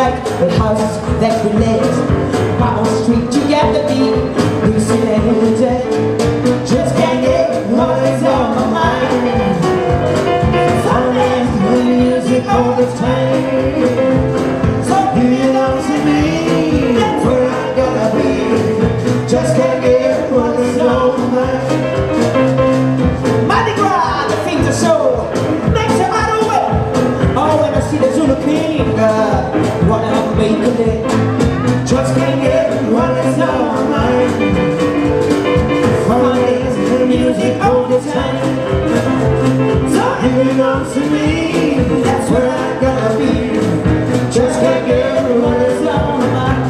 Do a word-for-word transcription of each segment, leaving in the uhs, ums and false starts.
like the houses that we let. Bottom Street, you got the beat, you see that every day. Just can't get what is on my mind. Finance the music all the time. So give it up to me, that's where I gotta be. Just can't get what is on my mind. Mardi Gras, the thing to show, makes a matter of way. Oh, when I see the Zulu King, uh, wanna make a day. Just can't get what is on my mind. Finance the music all the time. So give it up to me, that's where I gotta be. Just can't get what is on my mind.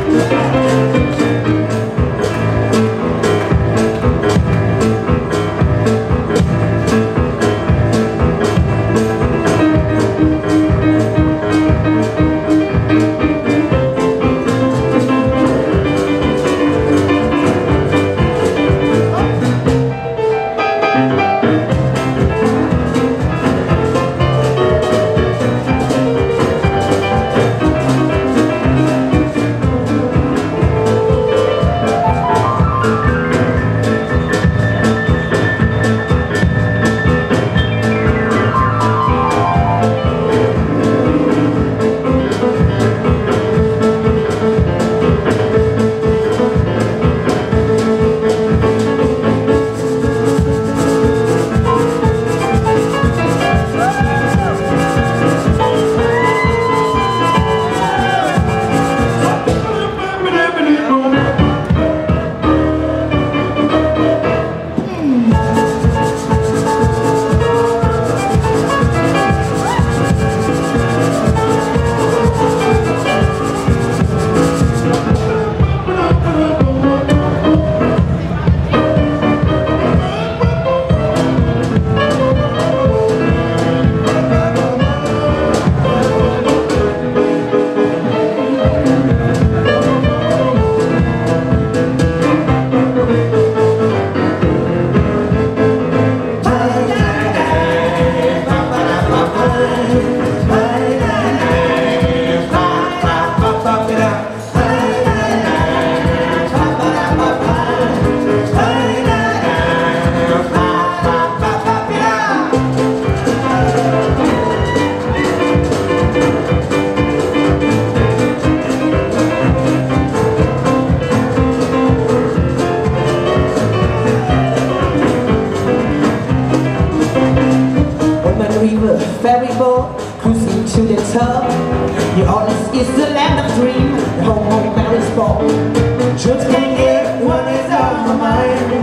Ferry boat cruising to the top. New Orleans is the land of dream, the home of Mary's ball. Just can't get what is on my mind.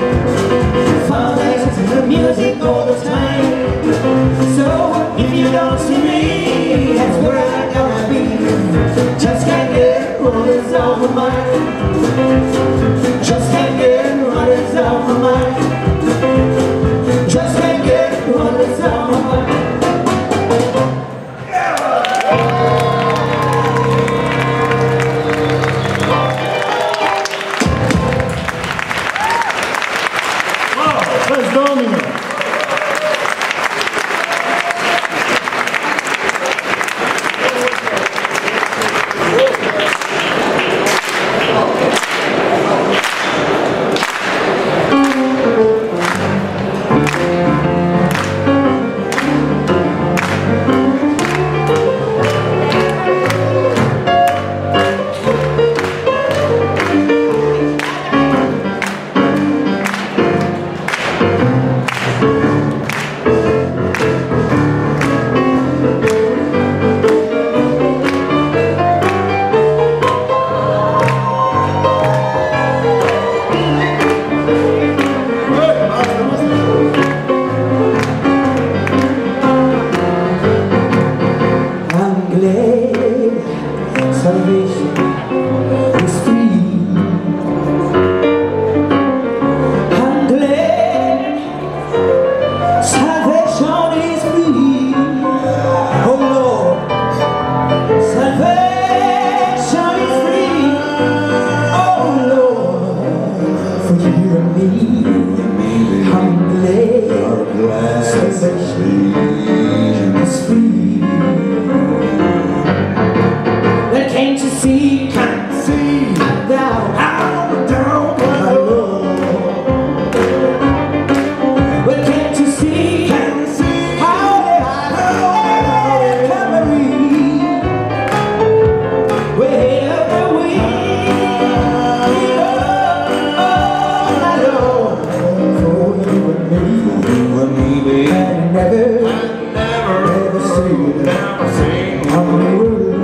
Foundations in the music all the time. So if you don't see me, that's where I gotta be. Just can't get what is on my mind. Just can't get what is on my mind. Just can't get what is on my mind. Let's go, Nina. Salvation is free. sing of the world.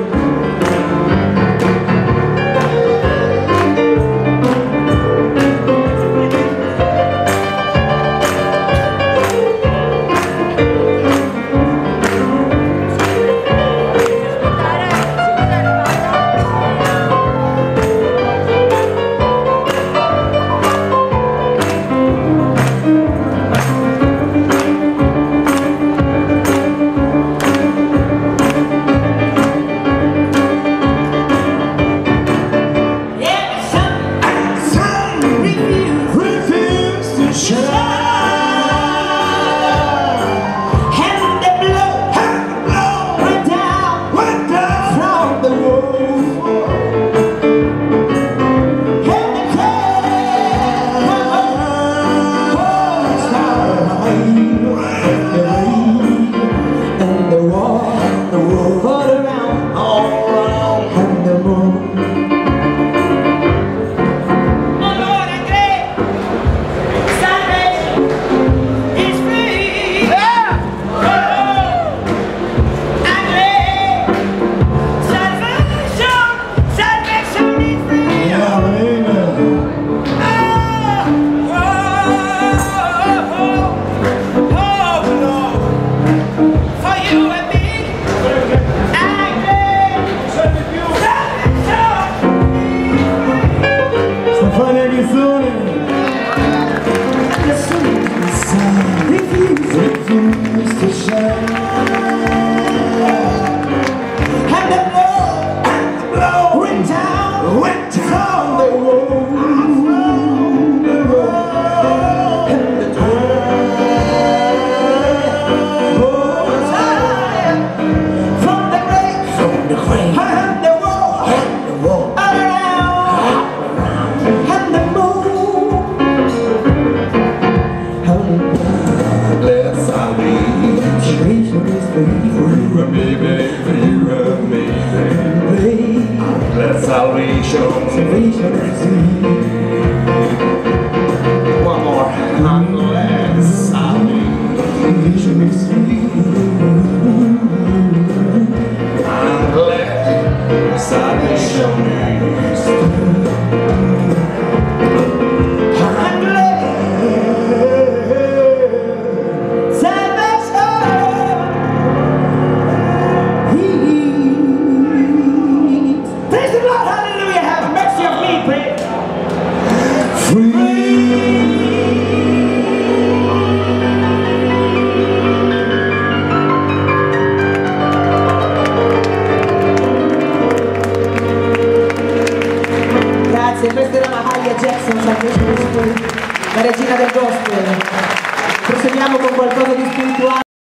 Salvation, salvation is free. One more, unless salvation is free. Unless salvation is free. Questa era Mahalia Jackson, la regina del gospel. Proseguiamo con qualcosa di spirituale.